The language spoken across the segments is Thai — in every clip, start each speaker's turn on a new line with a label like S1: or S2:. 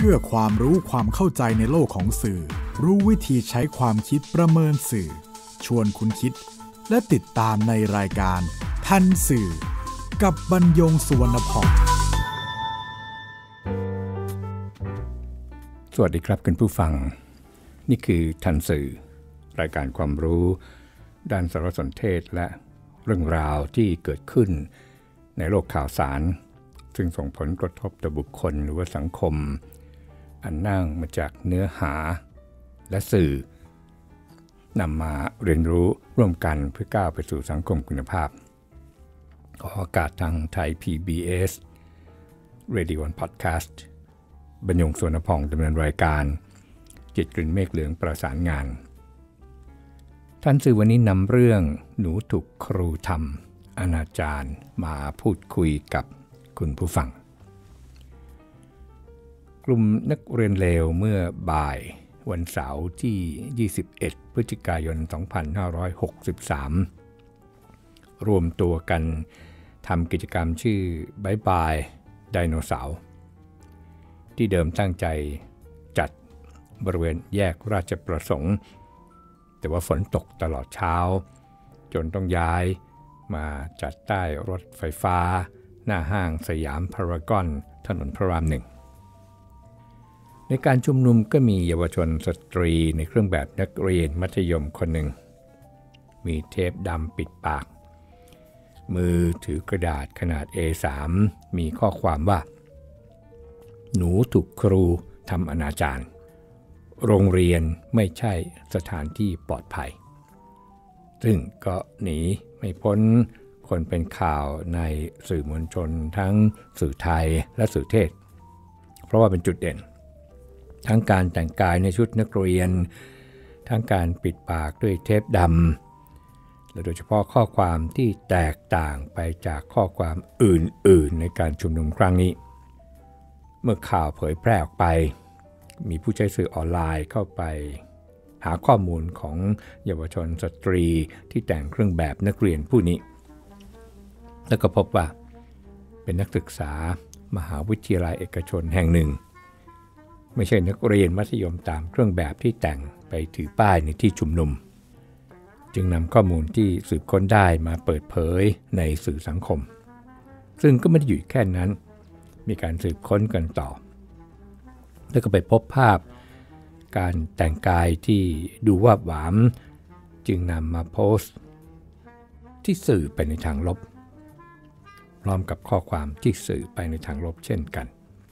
S1: พื่อความรู้ความเข้าใจในโลกของสื่อรู้วิธีใช้ความคิดประเมินสื่อชวนคุณคิดและติดตามในรายการทันสื่อกับบรรยงสุวรรณพร
S2: สวัสดีครับคุณผู้ฟังนี่คือทันสื่อรายการความรู้ด้านสารสนเทศและเรื่องราวที่เกิดขึ้นในโลกข่าวสารซึ่งส่งผลกระทบต่อบุคคลหรือว่าสังคมอันเนื่องมาจากเนื้อหาและสื่อนำมาเรียนรู้ร่วมกันเพื่อก้าวไปสู่สังคมคุณภาพออกอากาศทางไทย PBS Radio 1 Podcast บรรยงสุวรรณพงษ์ดำเนินรายการจิตกลิ่นเมฆเหลืองประสานงานท่านสื่อวันนี้นำเรื่องหนูถูกครูทำอนาจารมาพูดคุยกับคุณผู้ฟังกลุ่มนักเรียนเลวเมื่อบ่ายวันเสาร์ที่ 21 พฤศจิกายน 2563 รวมตัวกันทำกิจกรรมชื่อบ๊ายบายไดโนเสาร์ที่เดิมตั้งใจจัดบริเวณแยกราชประสงค์แต่ว่าฝนตกตลอดเช้าจนต้องย้ายมาจัดใต้รถไฟฟ้าหน้าห้างสยามพารากอนถนนพระราม 1ในการชุมนุมก็มีเยาวชนสตรีในเครื่องแบบนักเรียนมัธยมคนหนึ่งมีเทปดำปิดปากมือถือกระดาษขนาด A3 มีข้อความว่าหนูถูกครูทำอนาจารโรงเรียนไม่ใช่สถานที่ปลอดภัยซึ่งก็หนีไม่พ้นคนเป็นข่าวในสื่อมวลชนทั้งสื่อไทยและสื่อเทศเพราะว่าเป็นจุดเด่นทั้งการแต่งกายในชุดนักเรียนทั้งการปิดปากด้วยเทปดำและโดยเฉพาะข้อความที่แตกต่างไปจากข้อความอื่นๆในการชุมนุมครั้งนี้เมื่อข่าวเผยแพร่ออกไปมีผู้ใช้สื่อออนไลน์เข้าไปหาข้อมูลของเยาวชนสตรีที่แต่งเครื่องแบบนักเรียนผู้นี้แล้วก็พบว่าเป็นนักศึกษามหาวิทยาลัยเอกชนแห่งหนึ่งไม่ใช่นักเรียนมัธยมตามเครื่องแบบที่แต่งไปถือป้ายในที่ชุมนุมจึงนำข้อมูลที่สืบค้นได้มาเปิดเผยในสื่อสังคมซึ่งก็ไม่ได้อยู่แค่นั้นมีการสืบค้นกันต่อแล้วก็ไปพบภาพการแต่งกายที่ดูวาบหวามจึงนำมาโพสต์ที่สื่อไปในทางลบพร้อมกับข้อความที่สื่อไปในทางลบเช่นกัน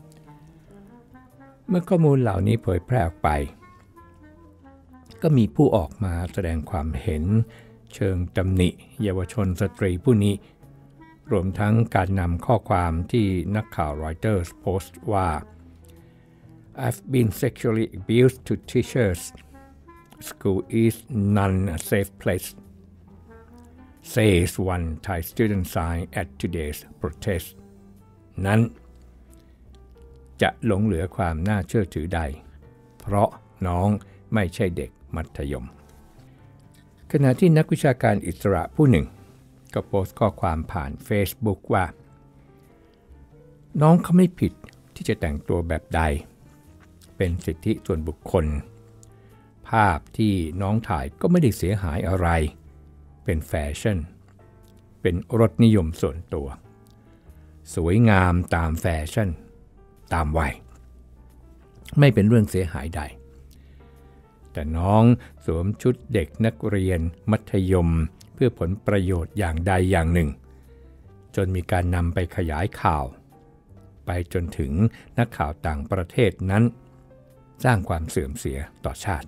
S2: เมื่อข้อมูลเหล่านี้เผยแพร่ออกไปก็มีผู้ออกมาแสดงความเห็นเชิงตำหนิเยาวชนสตรีผู้นี้รวมทั้งการนำข้อความที่นักข่าว Reuters โพสต์ว่า I've been sexually abused to teachers. School is not a safe place, says one Thai student sign at today's protest. นั้นจะหลงเหลือความน่าเชื่อถือใดเพราะน้องไม่ใช่เด็กมัธยมขณะที่นักวิชาการอิสระผู้หนึ่งก็โพสต์ข้อความผ่าน Facebook ว่าน้องเขาไม่ผิดที่จะแต่งตัวแบบใดเป็นสิทธิส่วนบุคคลภาพที่น้องถ่ายก็ไม่ได้เสียหายอะไรเป็นแฟชั่นเป็นรสนิยมส่วนตัวสวยงามตามแฟชั่นตามวัยไม่เป็นเรื่องเสียหายใดแต่น้องสวมชุดเด็กนักเรียนมัธยมเพื่อผลประโยชน์อย่างใดอย่างหนึ่งจนมีการนำไปขยายข่าวไปจนถึงนักข่าวต่างประเทศนั้นสร้างความเสื่อมเสียต่อชาติ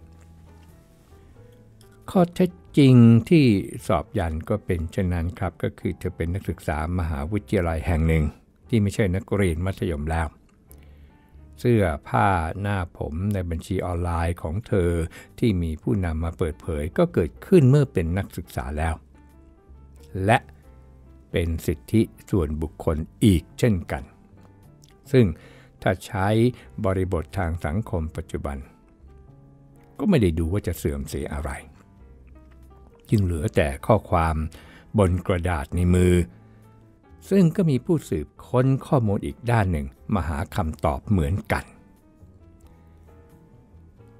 S2: ข้อเท็จจริงที่สอบยันก็เป็นเช่นนั้นครับก็คือเธอเป็นนักศึกษามหาวิทยาลัยแห่งหนึ่งที่ไม่ใช่นักเรียนมัธยมแล้วเสื้อผ้าหน้าผมในบัญชีออนไลน์ของเธอที่มีผู้นำมาเปิดเผยก็เกิดขึ้นเมื่อเป็นนักศึกษาแล้วและเป็นสิทธิส่วนบุคคลอีกเช่นกันซึ่งถ้าใช้บริบททางสังคมปัจจุบันก็ไม่ได้ดูว่าจะเสื่อมเสียอะไรจึงเหลือแต่ข้อความบนกระดาษในมือ ซึ่งก็มีผู้สืบค้นข้อมูลอีกด้านหนึ่งมาหาคำตอบเหมือนกัน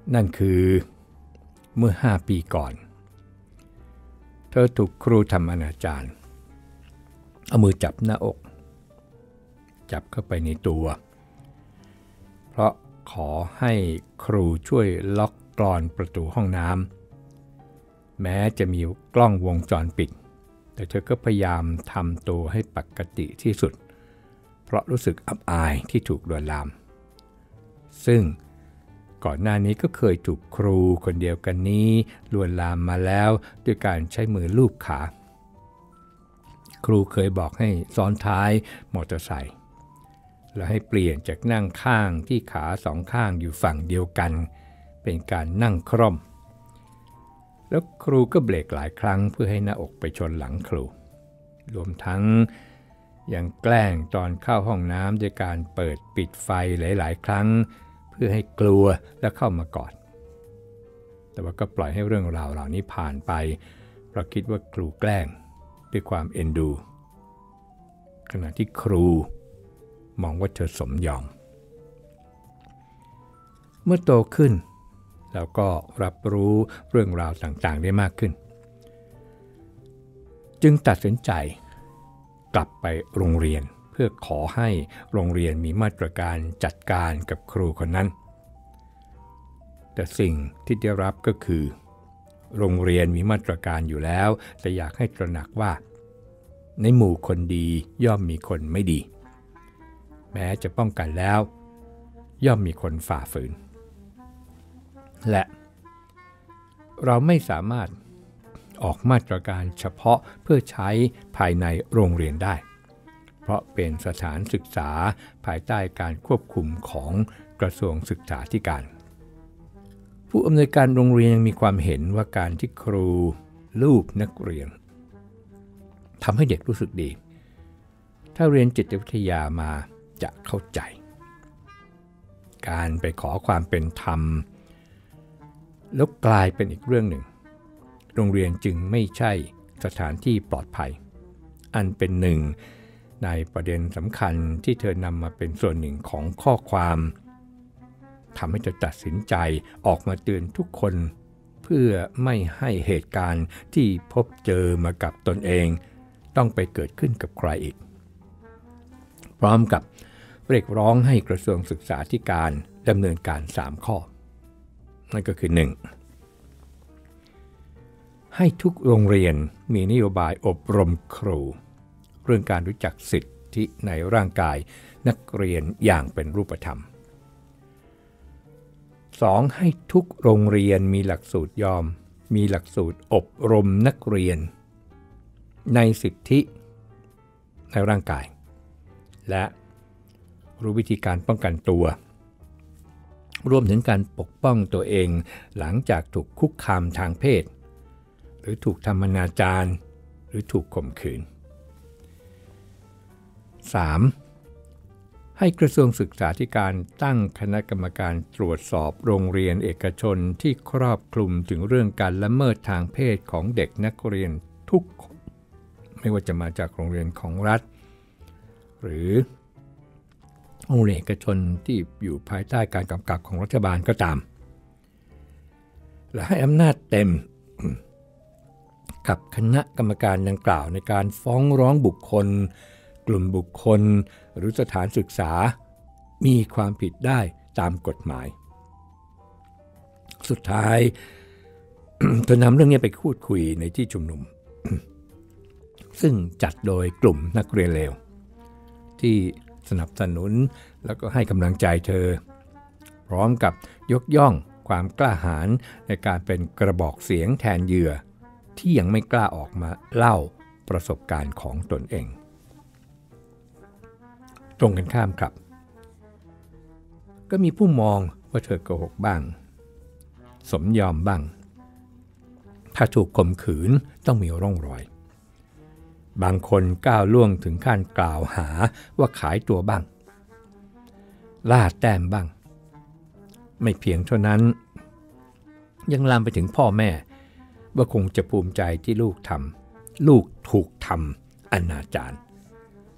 S2: นั่นคือเมื่อ5 ปีก่อนเธอถูกครูทำอนาจารเอามือจับหน้าอกจับเข้าไปในตัวเพราะขอให้ครูช่วยล็อกกลอนประตูห้องน้ำแม้จะมีกล้องวงจรปิดแต่เธอก็พยายามทำตัวให้ปกติที่สุดเพราะรู้สึกอับอายที่ถูกลวนลามซึ่งก่อนหน้านี้ก็เคยถูกครูคนเดียวกันนี้ลวนลามมาแล้วด้วยการใช้มือลูบขาครูเคยบอกให้ซ้อนท้ายมอเตอร์ไซค์แล้วให้เปลี่ยนจากนั่งข้างที่ขา2 ข้างอยู่ฝั่งเดียวกันเป็นการนั่งคร่อมแล้วครูก็เบรกหลายครั้งเพื่อให้หน้าอกไปชนหลังครูรวมทั้งยังแกล้งตอนเข้าห้องน้ำด้วยการเปิดปิดไฟหลายๆครั้งเพื่อให้กลัวและเข้ามากอดแต่ว่าก็ปล่อยให้เรื่องราวเหล่านี้ผ่านไปเพราะคิดว่าครูแกล้งด้วยความเอ็นดูขณะที่ครูมองว่าเธอสมยอมเมื่อโตขึ้นแล้วก็รับรู้เรื่องราวต่างๆได้มากขึ้นจึงตัดสินใจกลับไปโรงเรียนเพื่อขอให้โรงเรียนมีมาตรการจัดการกับครูคนนั้นแต่สิ่งที่ได้รับก็คือโรงเรียนมีมาตรการอยู่แล้วแต่อยากให้ตระหนักว่าในหมู่คนดีย่อมมีคนไม่ดีแม้จะป้องกันแล้วย่อมมีคนฝ่าฝืนและเราไม่สามารถออกมาตรการเฉพาะเพื่อใช้ภายในโรงเรียนได้เพราะเป็นสถานศึกษาภายใต้การควบคุมของกระทรวงศึกษาธิการผู้อำนวยการโรงเรียนยังมีความเห็นว่าการที่ครูลูบนักเรียนทำให้เด็กรู้สึกดีถ้าเรียนจิตวิทยามาจะเข้าใจการไปขอความเป็นธรรมแล้วกลายเป็นอีกเรื่องหนึ่งโรงเรียนจึงไม่ใช่สถานที่ปลอดภัยอันเป็นหนึ่งในประเด็นสำคัญที่เธอนำมาเป็นส่วนหนึ่งของข้อความทำให้เธอตัดสินใจออกมาเตือนทุกคนเพื่อไม่ให้เหตุการณ์ที่พบเจอมากับตนเองต้องไปเกิดขึ้นกับใครอีกพร้อมกับเรียกร้องให้กระทรวงศึกษาธิการดำเนินการ3 ข้อนั่นก็คือ 1. ให้ทุกโรงเรียนมีนโยบายอบรมครูเรื่องการรู้จักสิทธิในร่างกายนักเรียนอย่างเป็นรูปธรรม 2. ให้ทุกโรงเรียนมีหลักสูตรอบรมนักเรียนในสิทธิในร่างกายและรู้วิธีการป้องกันตัวรวมถึงการปกป้องตัวเองหลังจากถูกคุกคามทางเพศหรือถูกทำอนาจารหรือถูกข่มขืน 3. ให้กระทรวงศึกษาธิการตั้งคณะกรรมการตรวจสอบโรงเรียนเอกชนที่ครอบคลุมถึงเรื่องการละเมิดทางเพศของเด็กนักเรียนทุกคนไม่ว่าจะมาจากโรงเรียนของรัฐหรือโรงเรียนเอกชนที่อยู่ภายใต้การกำกับของรัฐบาลก็ตามและให้อำนาจเต็มกับคณะกรรมการดังกล่าวในการฟ้องร้องบุคคลกลุ่มบุคคลหรือสถานศึกษามีความผิดได้ตามกฎหมายสุดท้าย เธอนำเรื่องนี้ไปพูดคุยในที่ชุมนุม ซึ่งจัดโดยกลุ่มนักเรียนเลวที่สนับสนุนแล้วก็ให้กำลังใจเธอพร้อมกับยกย่องความกล้าหาญในการเป็นกระบอกเสียงแทนเหยื่อที่ยังไม่กล้าออกมาเล่าประสบการณ์ของตนเองตรงกันข้ามครับก็มีผู้มองว่าเธอโกหกบ้างสมยอมบ้างถ้าถูกข่มขืนต้องมีร่องรอยบางคนก้าวล่วงถึงขั้นกล่าวหาว่าขายตัวบ้างล่าแต้มบ้างไม่เพียงเท่านั้นยังลามไปถึงพ่อแม่ว่าคงจะภูมิใจที่ลูกถูกทำอนาจาร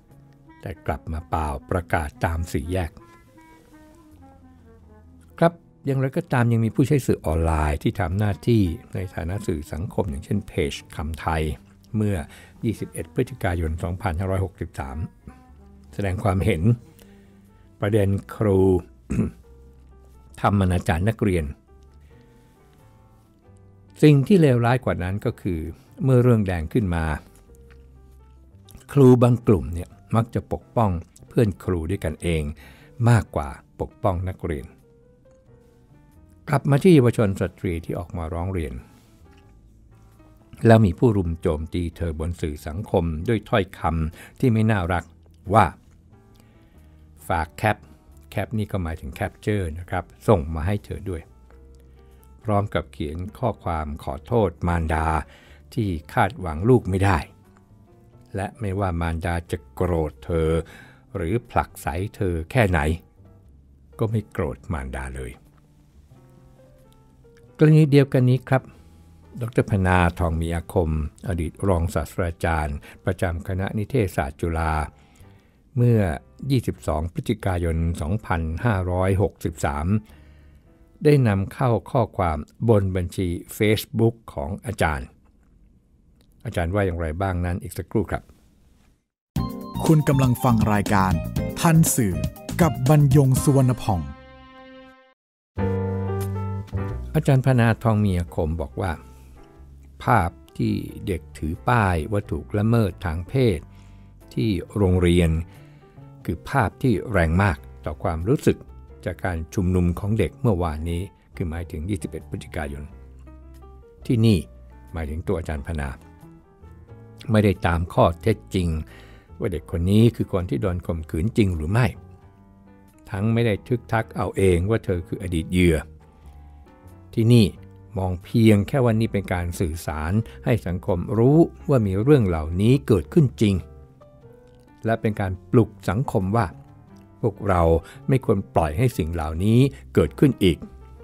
S2: แต่กลับมาเปล่าประกาศตาม4 แยกครับอย่างไรก็ตามยังมีผู้ใช้สื่อออนไลน์ที่ทำหน้าที่ในฐานะสื่อสังคมอย่างเช่นเพจคำไทยเมื่อ 21 พฤศจิกายน 2563 แสดงความเห็นประเด็นครู ทำอนาจารนักเรียนสิ่งที่เลวร้ายกว่านั้นก็คือเมื่อเรื่องแดงขึ้นมาครูบางกลุ่มเนี่ยมักจะปกป้องเพื่อนครูด้วยกันเองมากกว่าปกป้องนักเรียนกลับมาที่เยาวชนสตรีที่ออกมาร้องเรียนแล้วมีผู้รุมโจมตีเธอบนสื่อสังคมด้วยถ้อยคำที่ไม่น่ารักว่าฝากแคปนี่ก็หมายถึงแคปเจอร์นะครับส่งมาให้เธอด้วยพร้อมกับเขียนข้อความขอโทษมารดาที่คาดหวังลูกไม่ได้และไม่ว่ามารดาจะโกรธเธอหรือผลักไสเธอแค่ไหนก็ไม่โกรธมารดาเลยกรณีเดียวกันนี้ครับดร.พนาทองมีอาคมอดีตรองศาสตราจารย์ประจำคณะนิเทศศาสตร์จุฬาเมื่อ 22 พฤศจิกายน 2563 ได้นำเข้าข้อความบนบัญชี Facebook ของอาจารย์ว่าอย่างไรบ้างนั้นอีกสักครู่ครับ
S1: คุณกำลังฟังรายการทันสื่อกับบรรยงสุวรรณผ่อง
S2: อาจารย์พนาทองมีอาคมบอกว่าภาพที่เด็กถือป้ายว่าถูกละเมิดทางเพศที่โรงเรียนคือภาพที่แรงมากต่อความรู้สึกจากการชุมนุมของเด็กเมื่อวานนี้คือหมายถึง 21 พฤศจิกายนที่นี่หมายถึงตัวอาจารย์พนาไม่ได้ตามข้อเท็จจริงว่าเด็กคนนี้คือคนที่โดนข่มขืนจริงหรือไม่ทั้งไม่ได้ทึกทักเอาเองว่าเธอคืออดีตเหยื่อที่นี่มองเพียงแค่ว่านี่เป็นการสื่อสารให้สังคมรู้ว่ามีเรื่องเหล่านี้เกิดขึ้นจริงและเป็นการปลุกสังคมว่าพวกเราไม่ควรปล่อยให้สิ่งเหล่านี้เกิดขึ้นอีก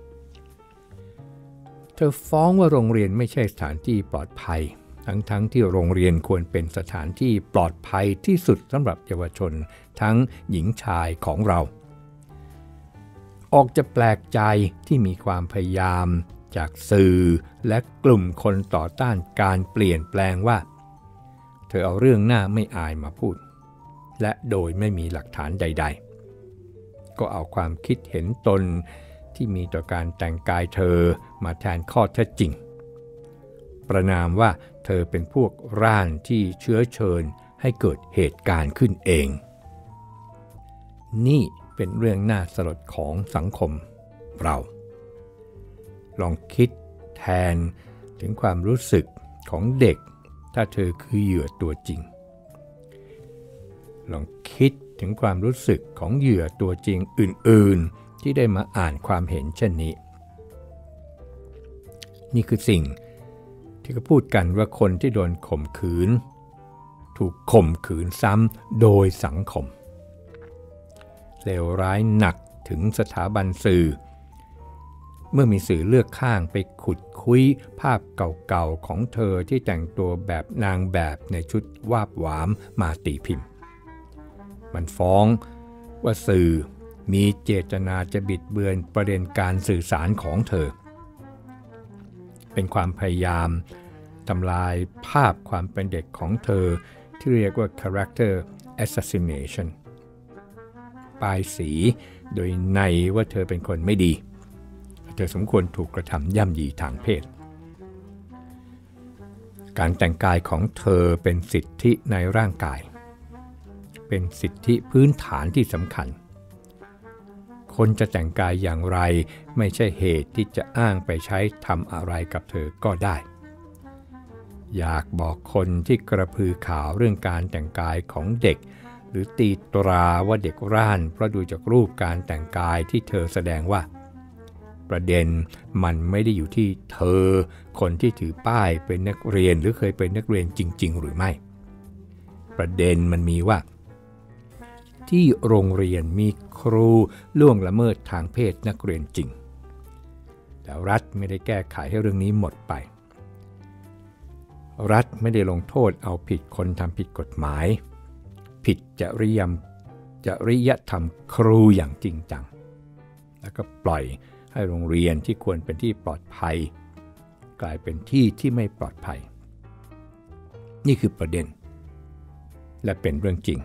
S2: เธอฟ้องว่าโรงเรียนไม่ใช่สถานที่ปลอดภัยทั้งที่โรงเรียนควรเป็นสถานที่ปลอดภัยที่สุดสำหรับเยาวชนทั้งหญิงชายของเราออกจะแปลกใจที่มีความพยายามจากสื่อและกลุ่มคนต่อต้านการเปลี่ยนแปลงว่าเธอเอาเรื่องหน้าไม่อายมาพูดและโดยไม่มีหลักฐานใดๆก็เอาความคิดเห็นตนที่มีต่อการแต่งกายเธอมาแทนข้อเท็จจริงประนามว่าเธอเป็นพวกร่านที่เชื้อเชิญให้เกิดเหตุการณ์ขึ้นเองนี่เป็นเรื่องน่าสลดของสังคมเราลองคิดแทนถึงความรู้สึกของเด็กถ้าเธอคือเหยื่อตัวจริงลองคิดถึงความรู้สึกของเหยื่อตัวจริงอื่นๆที่ได้มาอ่านความเห็นเช่นนี้นี่คือสิ่งที่เขาพูดกันว่าคนที่โดนข่มขืนถูกข่มขืนซ้ำโดยสังคมเลวร้ายหนักถึงสถาบันสื่อเมื่อมีสื่อเลือกข้างไปขุดคุยภาพเก่าๆของเธอที่แต่งตัวแบบนางแบบในชุดวาบหวามมาตีพิมพ์มันฟ้องว่าสื่อมีเจตนาจะบิดเบือนประเด็นการสื่อสารของเธอเป็นความพยายามทำลายภาพความเป็นเด็กของเธอที่เรียกว่า character assassination ป้ายสีโดยในว่าเธอเป็นคนไม่ดีเธอสมควรถูกกระทำย่ำยีทางเพศการแต่งกายของเธอเป็นสิทธิในร่างกายเป็นสิทธิพื้นฐานที่สำคัญคนจะแต่งกายอย่างไรไม่ใช่เหตุที่จะอ้างไปใช้ทำอะไรกับเธอก็ได้อยากบอกคนที่กระพือข่าวเรื่องการแต่งกายของเด็กหรือตีตราว่าเด็กร่านเพราะดูจากรูปการแต่งกายที่เธอแสดงว่าประเด็นมันไม่ได้อยู่ที่เธอคนที่ถือป้ายเป็นนักเรียนหรือเคยเป็นนักเรียนจริงๆหรือไม่ประเด็นมันมีว่าที่โรงเรียนมีครูล่วงละเมิดทางเพศนักเรียนจริงแต่รัฐไม่ได้แก้ไขให้เรื่องนี้หมดไปรัฐไม่ได้ลงโทษเอาผิดคนทำผิดกฎหมายผิดจริยธรรมครูอย่างจริงจังแล้วก็ปล่อยให้โรงเรียนที่ควรเป็นที่ปลอดภัยกลายเป็นที่ที่ไม่ปลอดภัยนี่คือประเด็นและเป็นเรื่องจริง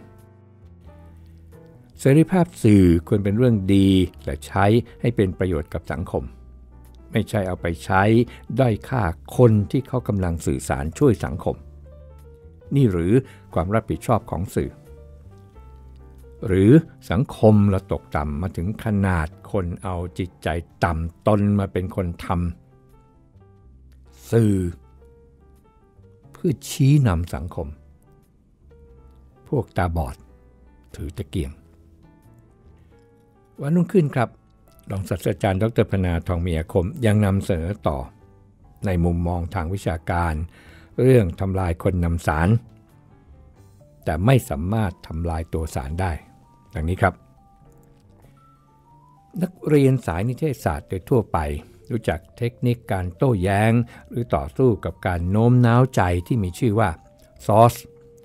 S2: เสรีภาพสื่อควรเป็นเรื่องดีและใช้ให้เป็นประโยชน์กับสังคมไม่ใช่เอาไปใช้ด้อยค่าคนที่เขากำลังสื่อสารช่วยสังคมนี่หรือความรับผิดชอบของสื่อหรือสังคมเราตกต่ำมาถึงขนาดคนเอาจิตใจต่ำตนมาเป็นคนทำสื่อเพื่อชี้นำสังคมพวกตาบอดถือตะเกียงวันรุ่งขึ้นครับรองศาสตราจารย์ดร.พนาทองมีอาคมยังนำเสนอต่อในมุมมองทางวิชาการเรื่องทำลายคนนำสารแต่ไม่สามารถทำลายตัวสารได้ดังนี้ครับนักเรียนสายนิเทศศาสตร์โดยทั่วไปรู้จักเทคนิคการโต้แย้งหรือต่อสู้กับการโน้มน้าวใจที่มีชื่อว่า source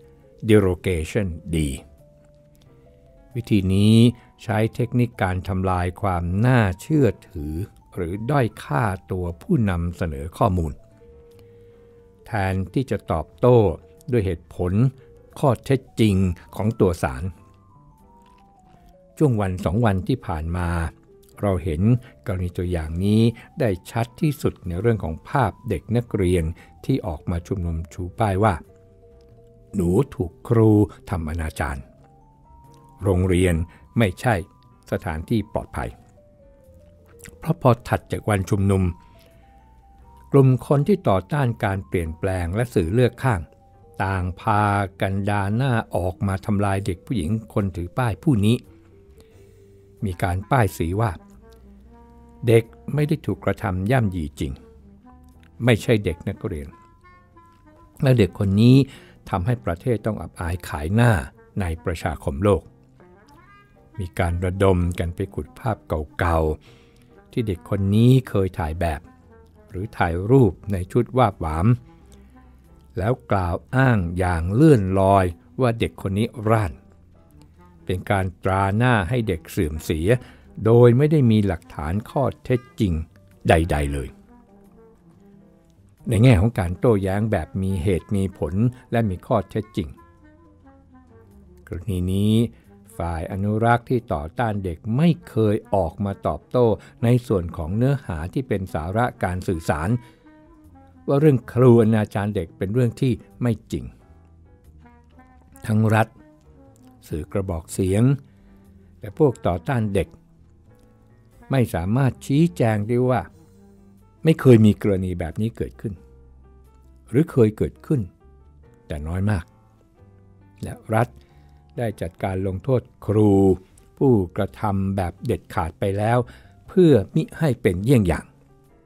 S2: derogation ดีวิธีนี้ใช้เทคนิคการทำลายความน่าเชื่อถือหรือด้อยค่าตัวผู้นำเสนอข้อมูลแทนที่จะตอบโต้ด้วยเหตุผลข้อเท็จจริงของตัวสารช่วงวัน2 วันที่ผ่านมาเราเห็นกรณีตัวอย่างนี้ได้ชัดที่สุดในเรื่องของภาพเด็กนักเรียนที่ออกมาชุมนุมชูป้ายว่าหนูถูกครูทำอนาจารโรงเรียนไม่ใช่สถานที่ปลอดภัยเพราะพอถัดจากวันชุมนุมกลุ่มคนที่ต่อต้านการเปลี่ยนแปลงและสื่อเลือกข้างต่างพากันด่าหน้าออกมาทำลายเด็กผู้หญิงคนถือป้ายผู้นี้มีการป้ายสีว่าเด็กไม่ได้ถูกกระทำย่ำยีจริงไม่ใช่เด็กนักเรียนและเด็กคนนี้ทำให้ประเทศต้องอับอายขายหน้าในประชาคมโลกมีการระดมกันไปขุดภาพเก่าๆที่เด็กคนนี้เคยถ่ายแบบหรือถ่ายรูปในชุดวาบหวามแล้วกล่าวอ้างอย่างเลื่อนลอยว่าเด็กคนนี้ร่านเป็นการตราหน้าให้เด็กเสื่อมเสียโดยไม่ได้มีหลักฐานข้อเท็จจริงใดๆเลยในแง่ของการโต้แย้งแบบมีเหตุมีผลและมีข้อเท็จจริงกรณีนี้ฝ่ายอนุรักษ์ที่ต่อต้านเด็กไม่เคยออกมาตอบโต้ในส่วนของเนื้อหาที่เป็นสาระการสื่อสารว่าเรื่องครูอนาจารเด็กเป็นเรื่องที่ไม่จริงทั้งรัฐสื่อกระบอกเสียงแต่พวกต่อต้านเด็กไม่สามารถชี้แจงได้ว่าไม่เคยมีกรณีแบบนี้เกิดขึ้นหรือเคยเกิดขึ้นแต่น้อยมากและรัฐได้จัดการลงโทษครูผู้กระทำแบบเด็ดขาดไปแล้วเพื่อมิให้เป็นเยี่ยงอย่าง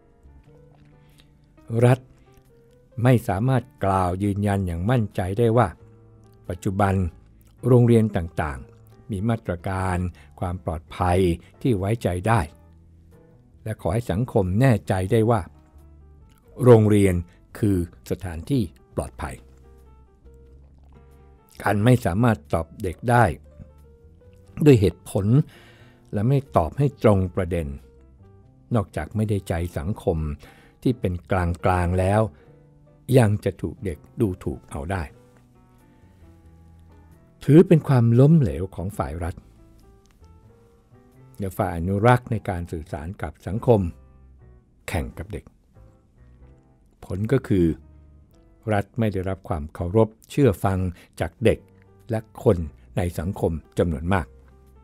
S2: รัฐไม่สามารถกล่าวยืนยันอย่างมั่นใจได้ว่าปัจจุบันโรงเรียนต่างๆมีมาตรการความปลอดภัยที่ไว้ใจได้และขอให้สังคมแน่ใจได้ว่าโรงเรียนคือสถานที่ปลอดภัยการไม่สามารถตอบเด็กได้ด้วยเหตุผลและไม่ตอบให้ตรงประเด็นนอกจากไม่ได้ใจสังคมที่เป็นกลางๆแล้วยังจะถูกเด็กดูถูกเอาได้ถือเป็นความล้มเหลวของฝ่ายรัฐและฝ่ายอนุรักษ์ในการสื่อสารกับสังคมแข่งกับเด็กผลก็คือรัฐไม่ได้รับความเคารพเชื่อฟังจากเด็กและคนในสังคมจำนวนมาก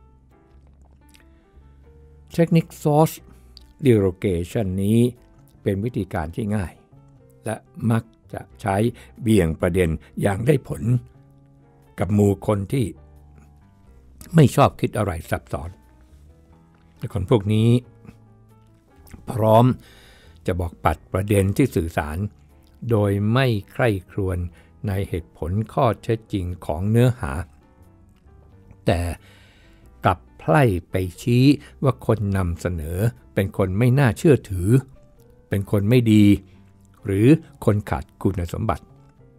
S2: เทคนิค source derogation นี้เป็นวิธีการที่ง่ายและมักจะใช้เบี่ยงประเด็นอย่างได้ผลกับหมู่คนที่ไม่ชอบคิดอะไรซับซ้อนแต่คนพวกนี้พร้อมจะบอกปัดประเด็นที่สื่อสารโดยไม่ใคร่ครวญในเหตุผลข้อเท็จจริงของเนื้อหาแต่กลับไพล่ไปชี้ว่าคนนำเสนอเป็นคนไม่น่าเชื่อถือเป็นคนไม่ดีหรือคนขาดคุณสมบัติ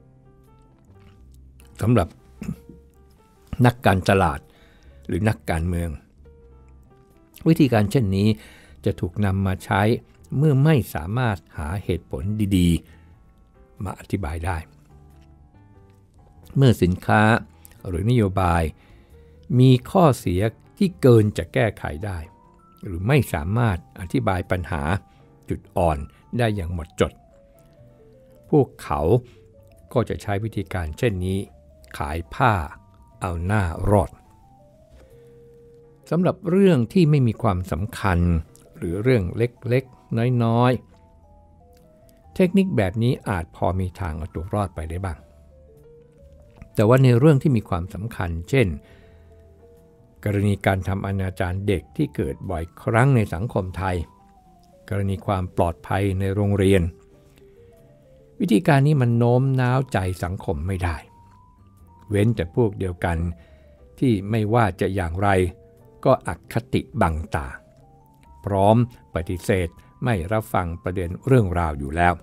S2: สำหรับนักการตลาดหรือนักการเมืองวิธีการเช่นนี้จะถูกนำมาใช้เมื่อไม่สามารถหาเหตุผลดีๆมาอธิบายได้เมื่อสินค้าหรือนโยบายมีข้อเสียที่เกินจะแก้ไขได้หรือไม่สามารถอธิบายปัญหาจุดอ่อนได้อย่างหมดจดพวกเขาก็จะใช้วิธีการเช่นนี้ขายผ้าเอาหน้ารอดสำหรับเรื่องที่ไม่มีความสำคัญหรือเรื่องเล็กๆน้อยๆเทคนิคแบบนี้อาจพอมีทางเอาตัวรอดไปได้บ้างแต่ว่าในเรื่องที่มีความสำคัญเช่นกรณีการทำอนาจารเด็กที่เกิดบ่อยครั้งในสังคมไทยกรณีความปลอดภัยในโรงเรียนวิธีการนี้มันโน้มน้าวใจสังคมไม่ได้เว้นแต่พวกเดียวกันที่ไม่ว่าจะอย่างไรก็อคติบังตาพร้อมปฏิเสธไม่รับฟังประเด็นเรื่องราวอยู่แล้ว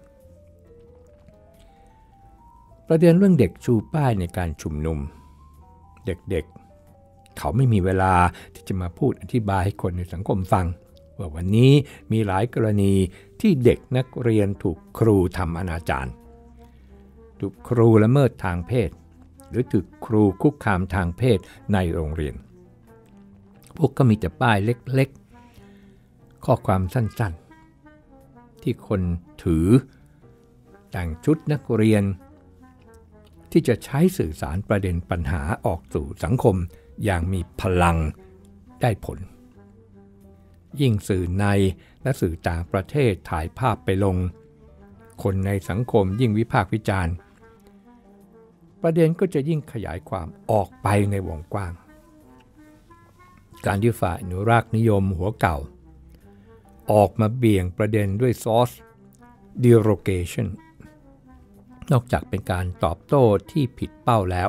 S2: ประเด็นเรื่องเด็กชูป้ายในการชุมนุมเด็กๆเขาไม่มีเวลาที่จะมาพูดอธิบายให้คนในสังคมฟังว่าวันนี้มีหลายกรณีที่เด็กนักเรียนถูกครูทำอนาจารถูกครูละเมิดทางเพศหรือถูกครูคุกคามทางเพศในโรงเรียนพวกก็มีแต่ป้ายเล็กๆข้อความสั้นๆที่คนถือแต่งชุดนักเรียนที่จะใช้สื่อสารประเด็นปัญหาออกสู่สังคมอย่างมีพลังได้ผลยิ่งสื่อในและสื่อต่างประเทศถ่ายภาพไปลงคนในสังคมยิ่งวิพากษ์วิจารณ์ประเด็นก็จะยิ่งขยายความออกไปในวงกว้างการที่ฝ่ายอนุรักษ์นิยมหัวเก่าออกมาเบี่ยงประเด็นด้วย source derogation นอกจากเป็นการตอบโต้ที่ผิดเป้าแล้ว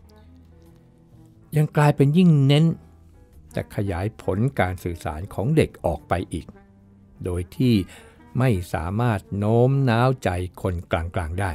S2: ยังกลายเป็นยิ่งเน้นจะขยายผลการสื่อสารของเด็กออกไปอีกโดยที่ไม่สามารถโน้มน้าวใจคนกลางๆได้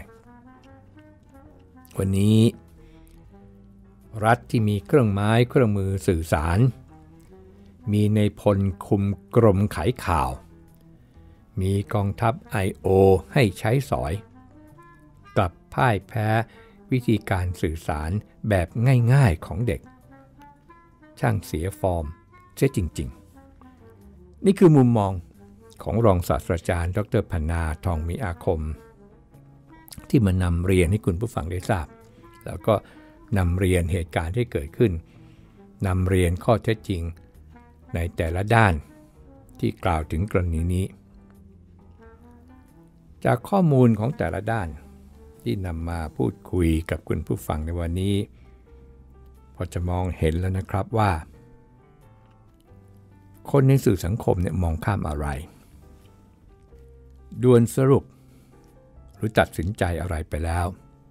S2: วันนี้รัฐที่มีเครื่องไม้เครื่องมือสื่อสารมีในพลคุมกรมขายข่าวมีกองทัพ I.O. ให้ใช้สอยกลับพ่ายแพ้วิธีการสื่อสารแบบง่ายๆของเด็กช่างเสียฟอร์มเสียจริงๆนี่คือมุมมองของรองศาสตราจารย์ดร.พนาทองมีอาคมที่มานำเรียนให้คุณผู้ฟังได้ทราบแล้วก็นำเรียนเหตุการณ์ที่เกิดขึ้นนำเรียนข้อเท็จจริงในแต่ละด้านที่กล่าวถึงกรณีนี้จากข้อมูลของแต่ละด้านที่นำมาพูดคุยกับคุณผู้ฟังในวันนี้พอจะมองเห็นแล้วนะครับว่าคนในสื่อสังคมเนี่ยมองข้ามอะไรด่วนสรุปหรือตัดสินใจอะไรไปแล้ว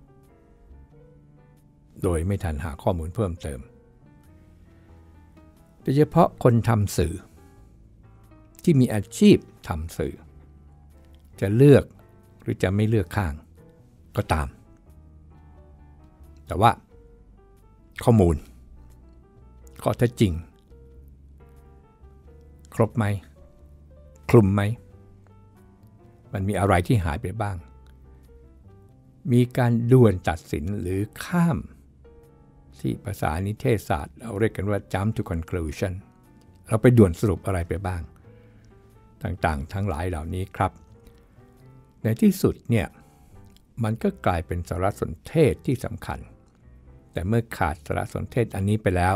S2: โดยไม่ทันหาข้อมูลเพิ่มเติมโดยเฉพาะคนทำสื่อที่มีอาชีพทำสื่อจะเลือกหรือจะไม่เลือกข้างก็ตามแต่ว่าข้อมูลข้อเท็จจริงครบไหมคลุมไหมมันมีอะไรที่หายไปบ้างมีการด่วนตัดสินหรือข้ามที่ภาษานิเทศศาสตร์เราเรียกกันว่า jump to conclusion เราไปด่วนสรุปอะไรไปบ้างต่างๆทั้งหลายเหล่านี้ครับในที่สุดเนี่ยมันก็กลายเป็นสารสนเทศที่สำคัญแต่เมื่อขาดสารสนเทศอันนี้ไปแล้ว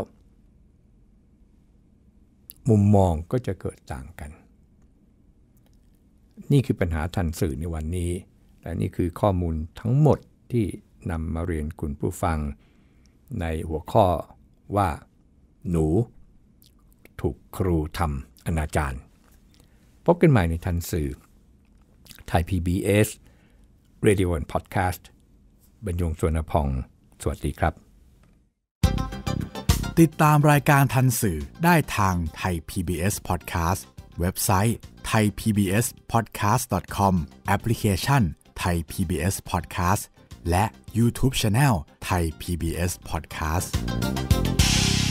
S2: มุมมองก็จะเกิดต่างกันนี่คือปัญหาทันสื่อในวันนี้และนี่คือข้อมูลทั้งหมดที่นำมาเรียนคุณผู้ฟังในหัวข้อว่าหนูถูกครูทำอนาจารพบกันใหม่ในทันสื่อไทย PBS Radio and Podcast บรรยง สุวรรณพองสวัสดีครับ
S1: ติดตามรายการทันสื่อได้ทางไทย PBS Podcast เว็บไซต์ thaipbspodcast.com แอปพลิเคชัน Thai PBS Podcast และ YouTube Channel Thai PBS Podcast